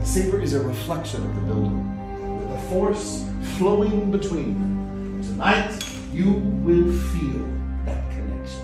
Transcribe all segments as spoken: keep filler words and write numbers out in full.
saber is a reflection of the builder, with the force flowing between them. Tonight, you will feel that connection.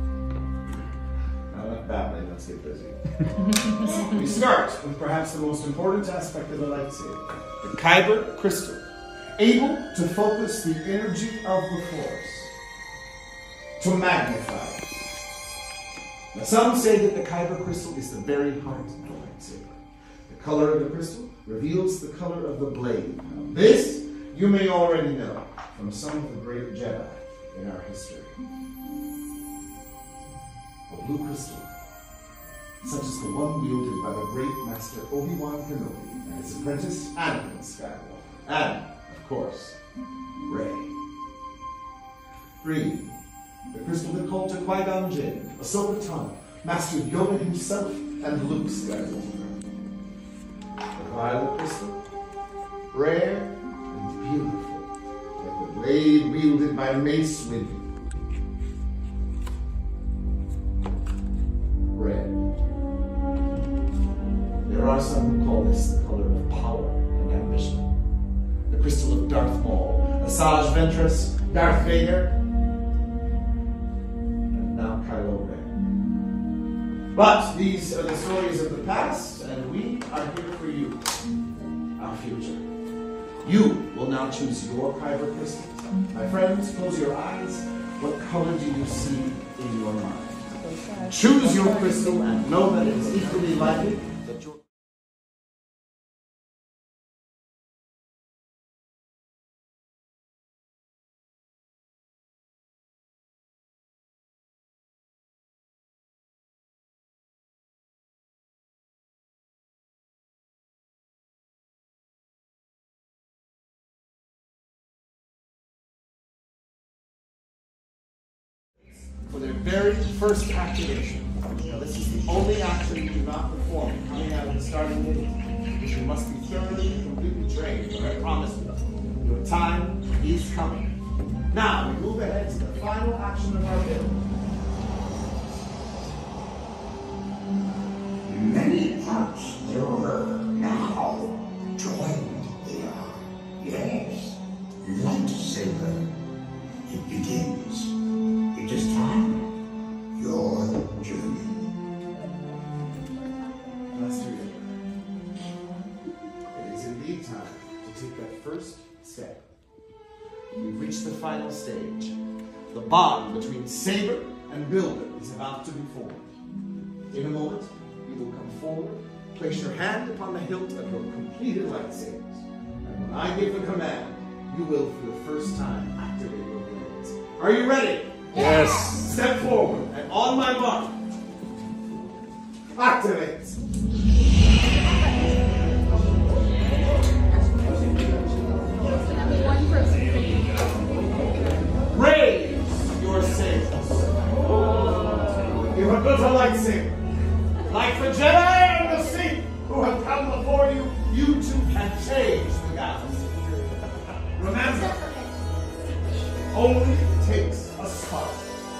Now enough babbling, let's get busy. We start with perhaps the most important aspect of the lightsaber, the Kyber crystal, able to focus the energy of the force, to magnify it. Now, some say that the Kyber crystal is the very heart of the lightsaber. The color of the crystal reveals the color of the blade. Now, this you may already know from some of the great Jedi in our history. A blue crystal, such as the one wielded by the great master Obi-Wan Kenobi and his apprentice Anakin Skywalker, and, of course, Rey. Green, the crystal that called to Qui-Gon Jinn, Ahsoka Tano, Master Yoda himself, and Luke Skywalker. The violet crystal, rare and beautiful, like the blade wielded by Mace Windu. Red. There are some who call this the color of power and ambition. The crystal of Darth Maul, Asajj Ventress, Darth Vader, and now Kylo Ren. But these are the stories of the past, and we are here for you, our future. You will now choose your Kyber crystals. My friends, close your eyes. What color do you see in your mind? Choose your crystal and know that it is equally likely that your for their very first activation. Now, this is the only action you do not perform coming out of the starting gate, because you must be thoroughly and completely trained, but I promise you, your time is coming. Now, we move ahead to the final action of our build. Many parts over now joined here. Yes, Lightsaber. It begins. It is time. Your journey. Master Yoda, it is indeed time to take that first step. We've reached the final stage. The bond between Saber and Builder is about to be formed. In a moment, you will come forward, place your hand upon the hilt of your completed lightsabers, and when I give the command, you will for the first time activate your blades. Are you ready? Yes. Step forward, and on my mark, activate. Raise your sabers. You have built a lightsaber. Like the Jedi and the Sith who have come before you, you too can change the galaxy. Remember, it only takes a spark.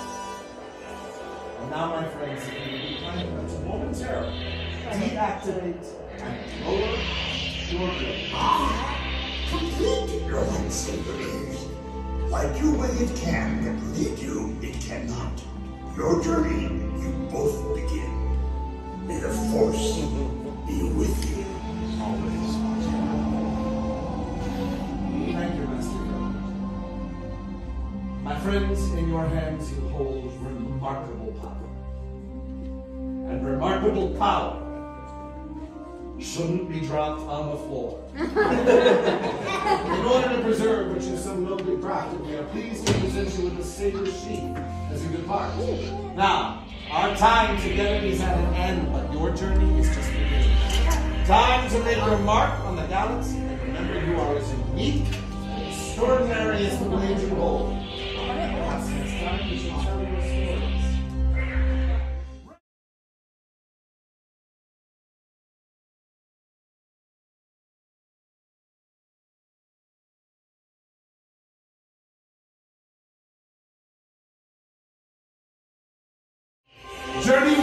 And now, my friends, if you will be kind enough to momentarily deactivate and lower your blade. Complete your lightsaber is. Like your way it can, but lead you, it cannot. Your journey, you both begin. May the Force be with you. Always. Thank you, Master Yoda. My friends, in your hands you hold remarkable power. And remarkable power shouldn't be dropped on the floor. In order to preserve what you so nobly crafted, we are pleased to present you with a saber sheath as you depart. Now, our time together is at an end, but your journey is just beginning. Time to make your mark on the galaxy, and remember you are as unique and extraordinary as the blade you hold. Perhaps next time we should tell your stories. Journey